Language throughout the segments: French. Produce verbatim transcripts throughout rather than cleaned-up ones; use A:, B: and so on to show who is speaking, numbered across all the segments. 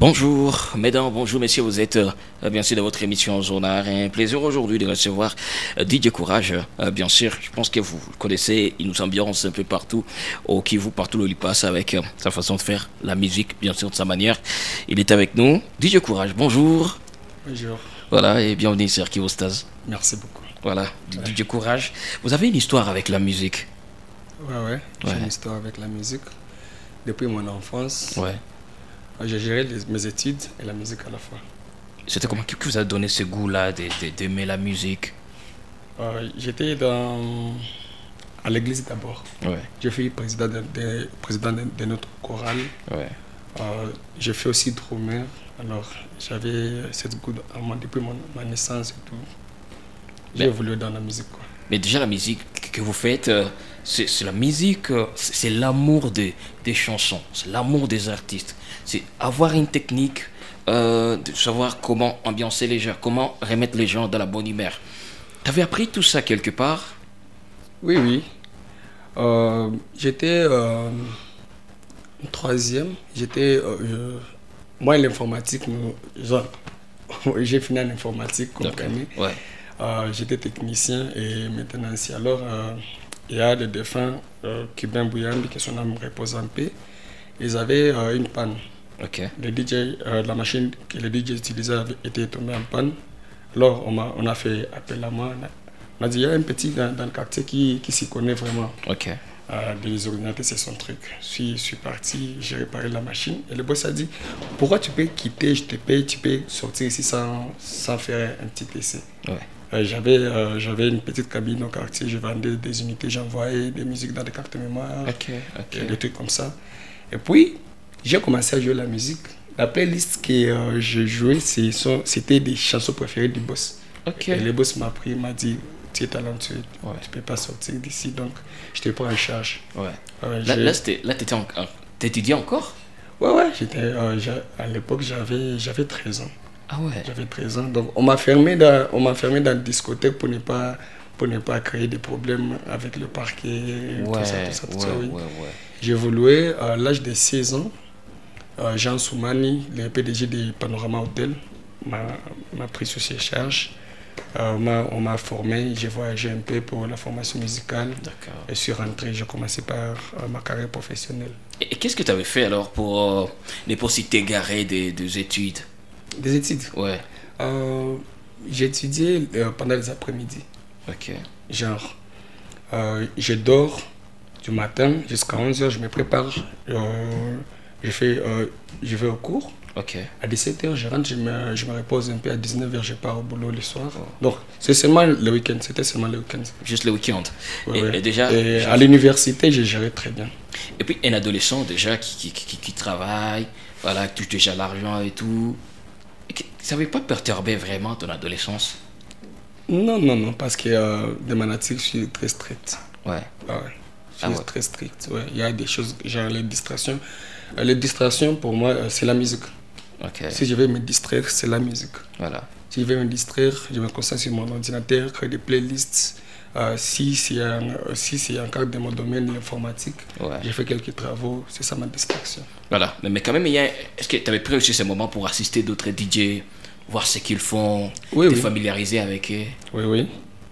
A: Bonjour, mesdames, bonjour, messieurs, vous êtes euh, bien sûr dans votre émission Zonard. Un plaisir aujourd'hui de recevoir euh, D J Courage. Euh, bien sûr, je pense que vous le connaissez, il nous ambiance un peu partout, au Kivu, partout où il passe avec euh, sa façon de faire la musique, bien sûr, de sa manière. Il est avec nous. D J Courage, bonjour.
B: Bonjour.
A: Voilà, et bienvenue sur Kivostaz.
B: Merci beaucoup.
A: Voilà,
B: ouais.
A: D J Courage. Vous avez une histoire avec la musique?
B: Ouais, ouais, j'ai
A: ouais.
B: une histoire avec la musique. Depuis mon enfance,
A: ouais.
B: j'ai géré les, mes études et la musique à la fois.
A: C'était comment qui vous a donné ce goût-là d'aimer la musique?
B: euh, J'étais dans à l'église d'abord.
A: Ouais.
B: J'ai fait président de, de, président de, de notre chorale.
A: Ouais.
B: Euh, j'ai fait aussi drummer. Alors j'avais cette goût en moi depuis mon, ma naissance et tout. J'ai évolué dans la musique, quoi.
A: Mais déjà la musique que vous faites, euh, c'est la musique, euh, c'est l'amour des, des chansons, c'est l'amour des artistes. C'est avoir une technique, euh, de savoir comment ambiancer les gens, comment remettre les gens dans la bonne humeur. Tu avais appris tout ça quelque part?
B: Oui, oui. Euh, j'étais euh, troisième. J'étais... Euh, moi, l'informatique, j'ai fini en informatique, comprenez.
A: Ouais.
B: Euh, j'étais technicien et maintenant, si alors, euh, il y a des défunts euh, Kibin Bouyambi, qui son âme repose en paix. Ils avaient euh, une panne.
A: Okay.
B: Le D J, euh, la machine que le D J utilisait avait été tombée en panne. Alors, on a, on a fait appel à moi. On a dit, il y a un petit dans, dans le quartier qui, qui s'y connaît vraiment.
A: Okay.
B: Euh, des ordinateurs, c'est son truc. Je suis, je suis parti, j'ai réparé la machine. Et le boss a dit, pourquoi tu peux quitter, je te paye, tu peux sortir ici sans, sans faire un petit essai.
A: Ouais.
B: Euh, j'avais euh, j'avais une petite cabine au quartier, je vendais des unités, j'envoyais des musiques dans des cartes mémoire,
A: okay, okay.
B: Et des trucs comme ça. Et puis, j'ai commencé à jouer la musique. La playlist que euh, je jouais, c'était des chansons préférées du boss.
A: Okay.
B: Et le boss m'a pris, m'a dit, tu es talentueux,
A: ouais.
B: tu ne peux pas sortir d'ici, donc je te prends en charge.
A: Ouais.
B: Euh,
A: là, là tu étudiais encore?
B: Ouais, ouais, euh, à l'époque, j'avais treize ans.
A: Ah ouais.
B: J'avais treize ans, donc on m'a fermé dans, on m'a fermé dans la discothèque pour ne pas, pour ne pas créer des problèmes avec le parquet,
A: ouais,
B: tout ça, tout ça, tout
A: ouais,
B: ça, oui.
A: Ouais, ouais.
B: J'ai évolué à l'âge de seize ans. Euh, Jean Soumani, le P D G de Panorama Hotel, m'a pris sous ses charges. Euh, on m'a formé, j'ai voyagé un peu pour la formation musicale. Et suis rentré, j'ai commencé par euh, ma carrière professionnelle.
A: Et, et qu'est-ce que tu avais fait alors pour euh, ne pas si t'égarer des, des études?
B: Des études?
A: Ouais.
B: Euh, j'ai étudié euh, pendant les après-midi.
A: Ok.
B: Genre, euh, je dors du matin jusqu'à onze heures, je me prépare, euh, je, fais, euh, je vais au cours.
A: Ok.
B: À dix-sept heures, je rentre, je me, je me repose un peu. À dix-neuf heures, je pars au boulot le soir. Oh. Donc, c'est seulement le week-end. C'était seulement le week-end.
A: Juste le week-end.
B: Ouais,
A: et,
B: ouais.
A: et déjà.
B: Et à l'université, j'ai géré très bien.
A: Et puis, un adolescent déjà qui, qui, qui, qui travaille, voilà, qui touche déjà l'argent et tout. Ça n'avait pas perturbé vraiment ton adolescence?
B: Non, non, non, parce que euh, de ma nature, je suis très strict.
A: Ouais.
B: Ouais. Je suis
A: ah ouais.
B: très strict. Ouais. Il y a des choses, genre les distractions. Euh, les distractions, pour moi, euh, c'est la musique.
A: Okay.
B: Si je vais me distraire, c'est la musique.
A: Voilà.
B: Si je vais me distraire, je me concentre sur mon ordinateur, créer des playlists. Euh, si c'est si encore dans mon domaine informatique,
A: ouais.
B: J'ai fait quelques travaux, c'est ça ma distraction.
A: Voilà, mais, mais quand même, est-ce que tu avais pris aussi ce moment pour assister d'autres D J, voir ce qu'ils font,
B: oui,
A: te
B: oui.
A: familiariser avec eux?
B: Oui, oui.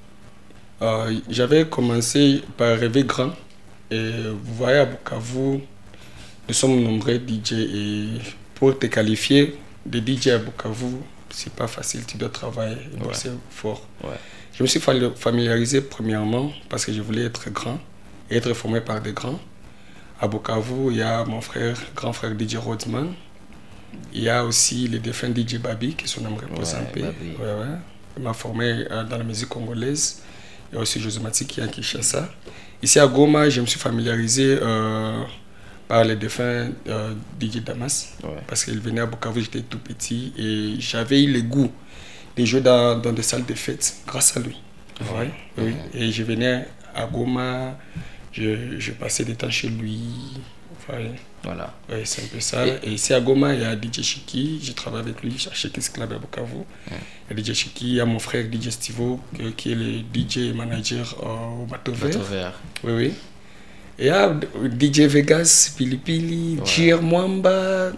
B: Euh, J'avais commencé par rêver grand. Et vous voyez, à Bukavu, nous sommes nombreux D J et pour te qualifier de D J à Bukavu, c'est pas facile, tu dois travailler et bosser ouais. fort.
A: Ouais.
B: Je me suis familiarisé premièrement parce que je voulais être grand et être formé par des grands. À Bukavu, il y a mon frère, grand frère D J Rodman. Il y a aussi le défunt D J Babi, qui son nom repose en paix. Ouais, ouais. Il m'a formé dans la musique congolaise. Il y a aussi José Mati qui est à Kinshasa. Ici à Goma, je me suis familiarisé euh, par le défunt euh, D J Damas. Ouais. Parce qu'il venait à Bukavu, j'étais tout petit et j'avais eu le goût de jouer dans, dans des salles de fête grâce à lui. Ouais. Ouais. Oui. Et je venais à Goma, je, je passais des temps chez lui. Ouais.
A: Voilà.
B: Ouais, c'est un peu ça. Et, et ici à Goma, il y a D J Chiki, je travaille avec lui à Chiki's Club à Bukavu. Ouais. Il y a D J Chiki, il y a mon frère D J Stivo, qui est le D J manager au Bateau Vert.
A: Bateau Vert.
B: Oui, oui. Et il y a D J Vegas, Pili Pili, ouais. Jir Mwamba.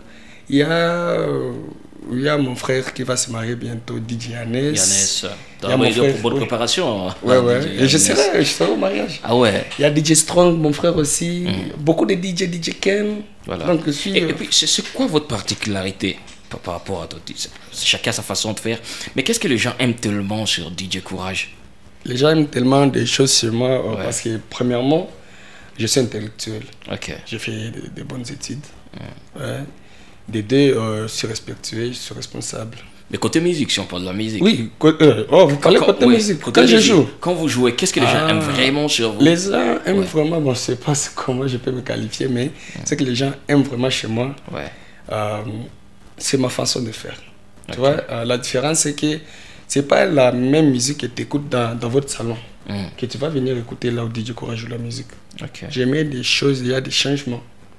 B: Il y a, euh, il y a mon frère qui va se marier bientôt, D J Yannès.
A: Yannès,
B: Il y a mon frère,
A: pour bonne
B: oui.
A: préparation.
B: Ouais,
A: hein,
B: ouais.
A: D J
B: Et je
A: Yannès.
B: serai, je serai au mariage.
A: Ah ouais.
B: Il y a D J Strong, mon frère aussi.
A: Mm.
B: Beaucoup de D J, D J Ken.
A: Voilà.
B: Donc, je suis,
A: Et,
B: euh,
A: et puis, c'est c'est quoi votre particularité par, par rapport à d'autres? C'est chacun sa façon de faire. Mais qu'est-ce que les gens aiment tellement sur D J Courage?
B: les gens aiment tellement des choses sur moi euh,
A: Ouais.
B: parce que, premièrement, je suis intellectuel.
A: Ok.
B: J'ai fait de, de bonnes études. Ouais. Des deux, euh, je suis respectueux, je suis responsable.
A: Mais côté musique, si on parle de la musique.
B: Oui, co- euh, oh, vous parlez côté
A: oui,
B: musique.
A: côté
B: Quand je
A: musique.
B: joue,
A: Quand vous jouez, qu'est-ce que les gens
B: Ah.
A: aiment vraiment sur vous?
B: les gens aiment
A: Ouais.
B: vraiment, bon, je ne sais pas comment je peux me qualifier, mais ce que les gens aiment vraiment chez moi,
A: Ouais.
B: euh, c'est ma façon de faire.
A: Ok.
B: Tu vois, euh, la différence, c'est que ce n'est pas la même musique que tu écoutes dans, dans votre salon,
A: Mm.
B: que tu vas venir écouter là où D J Courage joue la musique.
A: Ok.
B: J'aimais des choses, il y a des changements.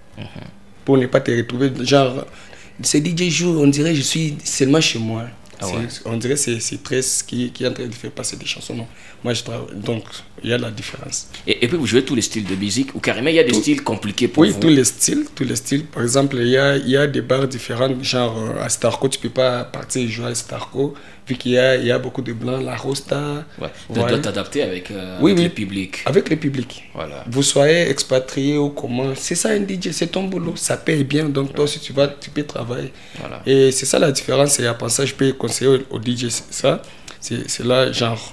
B: Pour ne pas te retrouver, genre, c'est D J joue, on dirait que je suis seulement chez moi.
A: Ah
B: C'est-
A: ouais.
B: On dirait que c'est c'est Tress qui, qui est en train de faire passer des chansons. Non. Moi, je travaille. Donc, il y a la différence.
A: Et, et puis vous jouez tous les styles de musique ou carrément il y a des
B: Tout-
A: styles compliqués pour
B: Oui,
A: vous?
B: tous les styles, tous les styles. Par exemple, il y a, il y a des bars différents, genre euh, à Starco, tu ne peux pas partir et jouer à Starco, vu qu'il y a, il y a beaucoup de blancs, la Rosta.
A: Ouais. Tu
B: Ouais.
A: dois t'adapter avec, euh,
B: Oui,
A: avec
B: oui.
A: le public.
B: Avec le public.
A: Voilà.
B: Vous soyez expatrié ou comment, c'est ça un D J, c'est ton boulot, ça paye bien, donc toi aussi tu vas, tu peux travailler.
A: Voilà.
B: Et c'est ça la différence, et à part ça, je peux conseiller au, au D J ça, c'est c'est là, genre,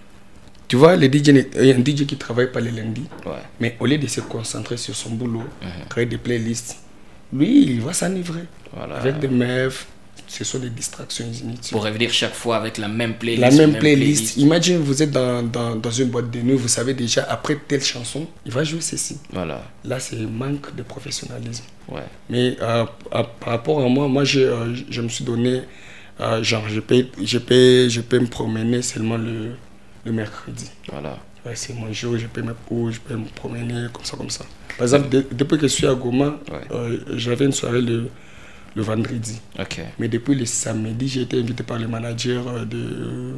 B: tu vois, le D J, n'est- il y a un D J qui travaille pas les lundis,
A: Ouais.
B: mais au lieu de se concentrer sur son boulot, créer des playlists, lui, il va s'enivrer
A: Voilà.
B: avec des meufs, ce sont des distractions inutiles.
A: Pour revenir chaque fois avec la même playlist.
B: La même playlist. Imagine, vous êtes dans, dans, dans une boîte de nuit, vous savez déjà, après telle chanson, il va jouer ceci.
A: Voilà.
B: Là, c'est manque de professionnalisme.
A: Ouais.
B: Mais euh, à- par rapport à moi, moi, j'ai, euh, je me suis donné, euh, genre, je peux, je, peux, je peux me promener seulement le, le mercredi.
A: Voilà.
B: Ouais, c'est mon jour, je peux me, ou je peux me promener comme ça, comme ça. Par exemple, de- depuis que je suis à Goma,
A: Ouais.
B: euh, j'avais une soirée le, le vendredi.
A: Ok.
B: Mais depuis le samedi, j'ai été invité par le manager euh, de euh,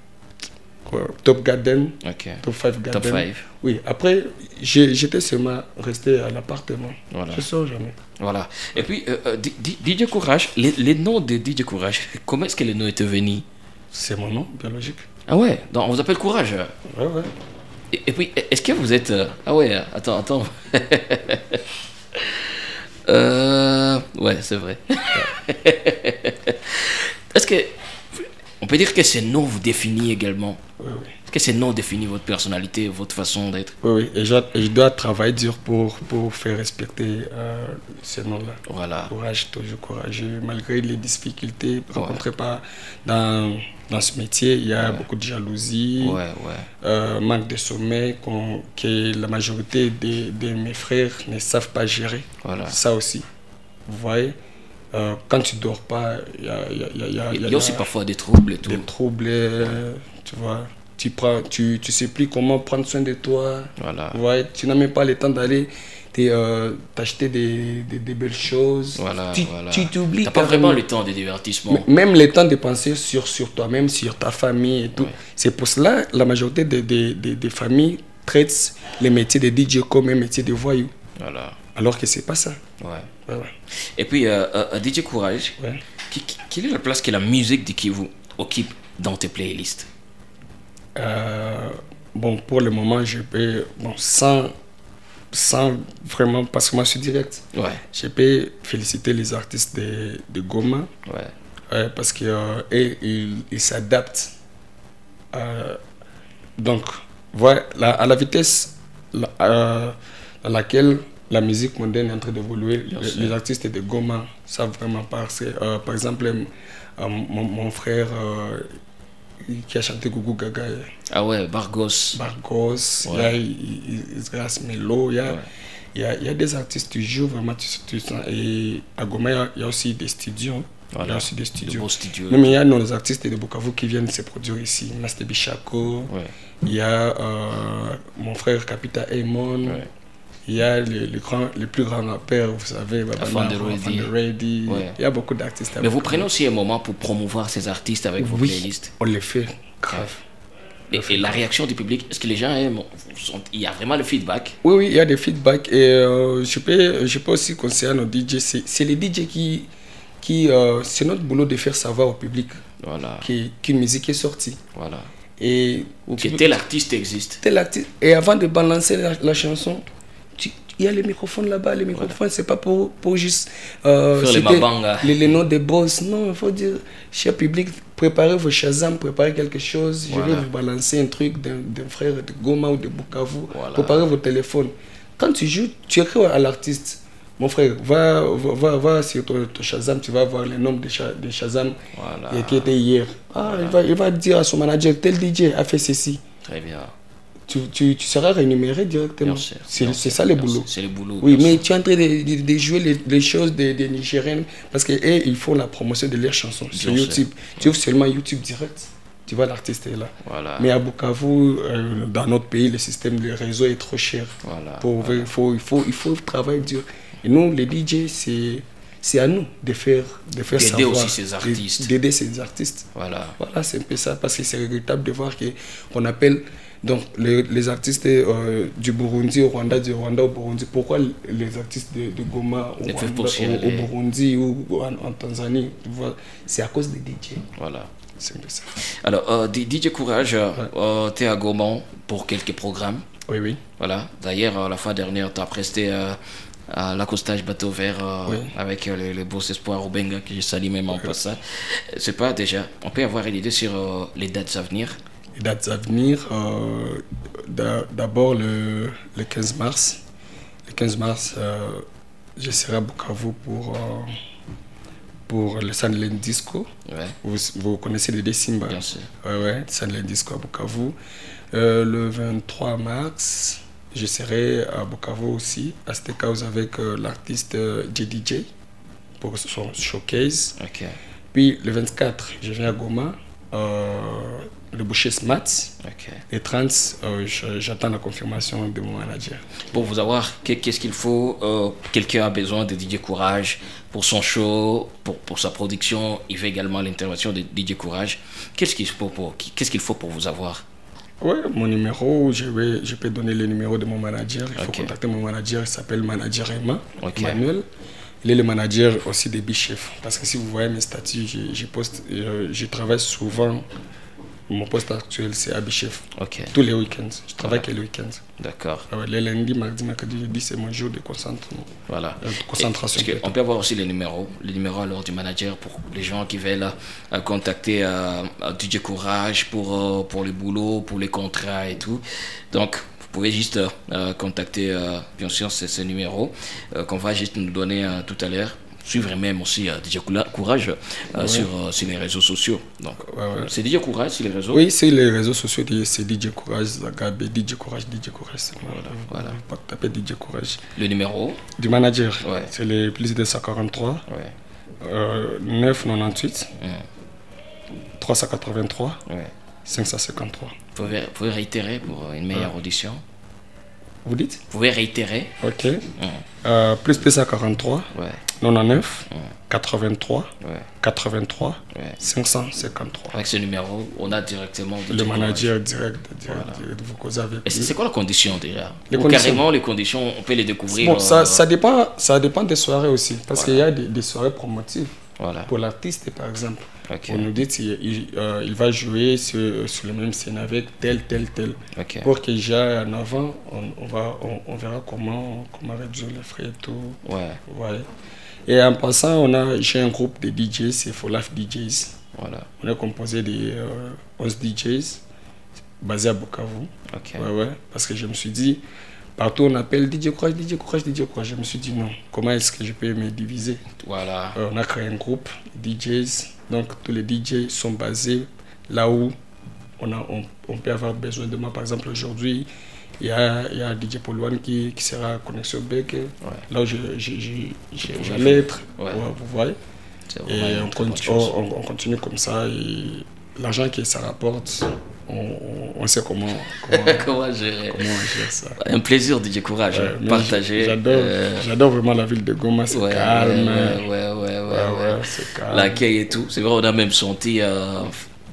B: quoi, Top Garden,
A: Ok.
B: Top cinq Garden.
A: Top cinq.
B: Oui, après, j'ai- j'étais seulement resté à l'appartement.
A: Voilà.
B: Je sors jamais.
A: Voilà. Et puis, euh, euh, D- D- D J Courage, les, les noms de D J Courage, comment est-ce que les noms étaient venus?
B: C'est mon nom biologique.
A: Ah ouais, donc on vous appelle Courage.
B: Ouais, ouais.
A: Et, et puis, est-ce que vous êtes... euh, Ah ouais, attends, attends. euh... Ouais, c'est vrai. Est-ce que... On peut dire que ces noms vous définissent également?
B: Oui, oui.
A: Est-ce que ces noms définissent votre personnalité, votre façon d'être?
B: Oui, oui. Et je, et je dois travailler dur pour, pour faire respecter euh, ces noms-là.
A: Voilà.
B: Courage, toujours courageux. Malgré les difficultés rencontrées par, dans, dans ce métier, il y a
A: Ouais.
B: beaucoup de jalousie,
A: Ouais, ouais.
B: euh, manque de sommeil qu'on- que la majorité de, de mes frères ne savent pas gérer.
A: Voilà.
B: Ça aussi. Vous voyez, euh, quand tu dors pas, il y a, il y a, il y a, il y a-
A: Il y a aussi parfois des troubles et tout.
B: des troubles, euh, tu vois. Tu prends, tu, tu sais plus comment prendre soin de toi.
A: Voilà.
B: Ouais, tu n'as même pas le temps d'aller t'es, euh, t'acheter des, des, des belles choses.
A: Voilà,
B: tu,
A: voilà.
B: tu t'oublies.
A: T'as pas
B: carrément.
A: vraiment le temps de divertissement.
B: M- Même le temps de penser sur, sur toi-même, sur ta famille et tout.
A: Ouais.
B: C'est pour cela la majorité des, des, des, des familles traitent les métiers de D J comme un métier de voyou.
A: Voilà.
B: Alors que c'est pas ça.
A: Ouais.
B: Ouais, ouais.
A: Et puis, euh, euh, D J Courage,
B: Ouais.
A: qui- qui- quelle est la place que la musique de Kivu occupe dans tes playlists?
B: Euh, bon, pour le moment, je peux, bon, sans, sans vraiment, parce que moi je suis direct,
A: Ouais.
B: je peux féliciter les artistes de, de Goma,
A: Ouais.
B: ouais, parce qu'ils euh, et ils ils s'adaptent. Euh, donc, voilà, la- à la vitesse la- euh, à laquelle la musique moderne est en train d'évoluer,
A: Bien
B: les,
A: sûr.
B: les artistes de Goma savent vraiment passer. Euh, par exemple, euh, mon, mon frère euh, qui a chanté Gougou Gaga,
A: Ah ouais, Bargos.
B: Bargos, il y a Isras Melo, il y a,
A: Ouais.
B: il y, a, il y a des artistes toujours vraiment, tu, tu sens. Et à Goma, il y a- il y a aussi des studios. Il y
A: Voilà.
B: a aussi des
A: De
B: studios.
A: beaux studios.
B: Même il y a nos artistes de Bukavu qui viennent se produire ici. Master Bichako,
A: Ouais.
B: il y a euh, mon frère Capita Aymon,
A: Ouais.
B: il y a les, les, grands, les plus grands rappeurs, vous savez, Babana,
A: Afande Reddy.
B: Afande Reddy.
A: Ouais.
B: Il y a beaucoup d'artistes. à
A: Mais vous
B: Bukavu.
A: prenez aussi un moment pour promouvoir ces artistes avec vos
B: Oui,
A: playlists.
B: on les fait grave.
A: Et, et la réaction du public, est-ce que les gens aiment? sont- Il y a vraiment le feedback?
B: Oui, oui, il y a des feedbacks et euh, je, peux, je peux aussi conseiller à nos D J, c'est c'est les D J qui, qui euh, c'est notre boulot de faire savoir au public
A: Voilà.
B: qui- qu'une musique est sortie.
A: Voilà.
B: Et
A: Ou
B: tu
A: que
B: peux-
A: tel artiste existe.
B: tel artiste. Et avant de balancer la, la chanson, tu- il y a les microphones là-bas. Les microphones, c'est pas pour, pour juste euh,
A: Faire les
B: citer
A: mabangas.
B: les, les noms des boss. Non, il faut dire, cher public, préparez vos Shazam, préparez quelque chose.
A: Voilà.
B: Je vais vous balancer un truc d'un d'un frère de Goma ou de Bukavu.
A: Voilà.
B: Préparez vos téléphones. Quand tu joues, tu écris à l'artiste. Mon frère, va, va, va, va sur ton, ton Shazam, tu vas voir le nombre de, Sha- de Shazam
A: Voilà.
B: qui était hier. Ah, il, va, il va dire à son manager, tel D J a fait ceci.
A: Très bien.
B: Tu, tu, tu seras rémunéré directement.
A: Bien sûr.
B: C'est
A: Bien
B: c'est
A: sûr,
B: ça le
A: bien
B: boulot.
A: sûr. C'est le boulot.
B: Oui,
A: bien
B: mais
A: sûr.
B: tu es en train de, de, de jouer les, les choses des, des Nigériens parce qu'ils font la promotion de leurs chansons sur
A: Bien sûr.
B: YouTube. Tu ouvres seulement YouTube direct, tu vois l'artiste est là.
A: Voilà.
B: Mais à Bukavu, euh, dans notre pays, le système, le réseau est trop cher.
A: Voilà.
B: Pour,
A: Voilà.
B: il, faut, il, faut, il faut travailler dur. Et nous, les D J, c'est c'est à nous de faire, de faire
A: D'aider
B: savoir.
A: aussi ces artistes.
B: D'aider ces artistes.
A: Voilà.
B: Voilà, c'est un peu ça, parce que c'est regrettable de voir que- qu'on appelle donc, les, les artistes euh, du Burundi au Rwanda, du Rwanda au Burundi. Pourquoi les artistes de, de Goma au,
A: Ne peuvent
B: Rwanda,
A: pas aussi
B: au, au
A: aller.
B: Burundi ou, ou en, en Tanzanie, tu vois, c'est à cause des D J.
A: Voilà.
B: C'est un peu ça.
A: Alors, euh, D- DJ Courage, euh, tu es à Gaumont pour quelques programmes.
B: Oui, oui.
A: Voilà. D'ailleurs, euh, la fois dernière, tu as presté euh, à l'accostage bateau vert euh,
B: Oui.
A: avec euh, le, le beau espoir au Benga, que je salue même en passant. C'est pas déjà. On peut avoir une idée sur euh, les dates à venir.
B: Les dates à venir, euh, d'a- d'abord le, le quinze mars. Le quinze mars, euh, je serai à Bukavu pour, euh, pour le Sandland Disco.
A: Ouais,
B: Vous, vous connaissez les Simba?
A: bien sûr.
B: Ouais, ouais, Sandland Disco à Bukavu. Euh, le vingt-trois mars, je serai à Bukavu aussi, à Steakhouse avec euh, l'artiste euh, J D J pour son showcase.
A: Ok.
B: Puis le vingt-quatre, je viens à Goma, euh, le boucher Smart.
A: Ok.
B: Les trente, euh, je- j'attends la confirmation de mon manager.
A: Pour vous avoir, qu'est- qu'est-ce qu'il faut euh, Quelqu'un a besoin de D J Courage pour son show, pour, pour sa production. Il veut également l'intervention de D J Courage. Qu'est-ce qu'il faut pour, qu'est-ce qu'il faut pour vous avoir?
B: Ouais, mon numéro, je, vais, je peux donner le numéro de mon manager. Il faut
A: Ok.
B: contacter mon manager, il s'appelle Manager Emma,
A: Ok.
B: Emmanuel. Il est le manager aussi des Bichef. Parce que si vous voyez mes statuts, je, je, poste, euh, je travaille souvent. Mon poste actuel, c'est à Bichef.
A: Ok.
B: Tous les week-ends. Je travaille que les week-ends.
A: D'accord.
B: Ah ouais, les lundis, mardi, mercredi, jeudi, c'est mon jour de concentration.
A: Voilà.
B: Euh, de concentration.
A: Et- parce que on peut avoir aussi les numéros, les numéros alors du manager pour les gens qui veulent euh, contacter euh, euh, D J Courage pour, euh, pour le boulot, pour les contrats et tout. Donc, vous pouvez juste euh, contacter, euh, bien sûr, ces, ces numéros euh, qu'on va juste nous donner euh, tout à l'heure. Suivre même aussi euh, D J Coula- Courage euh,
B: Ouais.
A: sur, euh, sur les réseaux sociaux. Donc,
B: Ouais, ouais.
A: c'est D J Courage sur les réseaux.
B: Oui, c'est les réseaux sociaux, c'est D J Courage, Zagabe, D J Courage, D J Courage, c'est moi.
A: voilà.
B: Vous pouvez taper D J Courage.
A: Le numéro.
B: Du manager,
A: Ouais.
B: c'est le plus deux cent quarante-trois,
A: Ouais.
B: euh, neuf cent quatre-vingt-dix-huit,
A: Hum,
B: trois cent quatre-vingt-trois,
A: ouais.
B: cinq cent cinquante-trois.
A: Vous pouvez, vous pouvez réitérer pour une meilleure audition.
B: Vous dites?
A: Vous pouvez réitérer.
B: Ok.
A: Hum,
B: Euh, plus deux cent quarante-trois,
A: ouais.
B: quatre-vingt-neuf,
A: Hum,
B: quatre-vingt-trois,
A: ouais.
B: quatre-vingt-trois,
A: Ouais.
B: cinq cent cinquante-trois.
A: Avec ce numéro, on a directement D J
B: Le
A: Courage.
B: manager direct, direct,
A: Voilà.
B: direct, vous causez avec
A: Et c'est
B: lui.
A: c'est quoi la condition déjà?
B: Les
A: Ou
B: conditions.
A: carrément, les conditions, on peut les découvrir.
B: Bon, ça,
A: euh,
B: ça, dépend, ça dépend des soirées aussi, parce
A: Voilà.
B: qu'il y a des, des soirées promotives.
A: Voilà.
B: Pour l'artiste, par exemple,
A: Ok.
B: on nous dit qu'il il, euh, il va jouer sur, sur le même scène avec tel, tel, tel.
A: Ok.
B: Pour qu'il j'aille en avant, on, on, va, on, on verra comment, comment réduire les frais et tout.
A: Ouais.
B: Ouais. Et en passant, on a, j'ai un groupe de D Js, c'est For Life D Js.
A: Voilà.
B: On est composé de euh, onze D Js basés à Bukavu.
A: Ok.
B: Ouais, ouais. Parce que je me suis dit, partout on appelle D J Courage, D J Courage, D J Courage. Je me suis dit non, comment est-ce que je peux me diviser?
A: Voilà.
B: Euh, on a créé un groupe D Js, donc tous les D Js sont basés là où on, a, on, on peut avoir besoin de moi. Par exemple, aujourd'hui, il y a, il y a D J Paul One qui, qui sera à Connexion Bec,
A: Ouais.
B: là où je, je, je, je- j'allais être.
A: Ouais.
B: Ouais, vous voyez.
A: C'est
B: Et
A: vraiment
B: on,
A: une très bonne
B: conti-
A: chose.
B: on, on continue comme ça. Et l'argent que ça rapporte, on, on- on sait comment, comment,
A: Comment gérer?
B: comment on gère ça.
A: Un plaisir, D J Courage.
B: Ouais, mais
A: Partager.
B: J'adore,
A: euh,
B: j'adore vraiment la ville de Goma, c'est
A: ouais,
B: calme.
A: ouais, ouais, ouais, ouais,
B: Ouais,
A: ouais.
B: ouais, c'est calme.
A: L'accueil et tout. C'est vrai, on a même senti euh,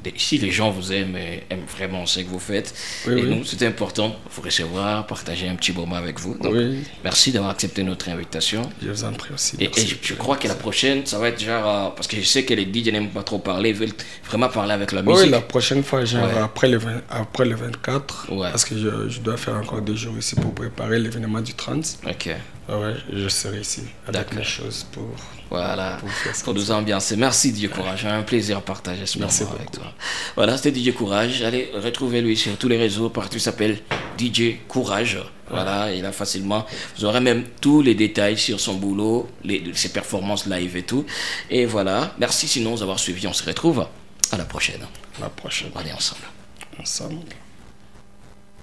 A: si les gens vous aiment et aiment vraiment ce que vous faites,
B: Oui,
A: et
B: oui.
A: nous, c'était important, vous recevoir, partager un petit moment avec vous. Donc,
B: Oui.
A: merci d'avoir accepté notre invitation.
B: Je vous en prie aussi.
A: Et, et
B: merci.
A: je, je crois que la prochaine, ça va être genre, euh, parce que je sais que les D J n'aiment pas trop parler, ils veulent vraiment parler avec la musique.
B: Oui, la prochaine fois, genre
A: Ouais.
B: après, le vingt après le vingt-quatre,
A: Ouais.
B: parce que je, je dois faire encore deux jours ici pour préparer l'événement du trente.
A: Ok,
B: Ah ouais, je serai ici avec
A: D'accord.
B: mes choses pour,
A: voilà,
B: pour faire ça.
A: pour nous ambiancer. Merci D J Courage, un plaisir à partager ce
B: Merci
A: moment avec
B: beaucoup.
A: toi. Voilà, c'était D J Courage. Allez, retrouvez-lui sur tous les réseaux, partout il s'appelle D J Courage. Voilà, il a facilement, vous aurez même tous les détails sur son boulot, les, ses performances live et tout. Et voilà, merci sinon d'avoir suivi, on se retrouve à la prochaine.
B: La prochaine.
A: On est ensemble.
B: Ensemble.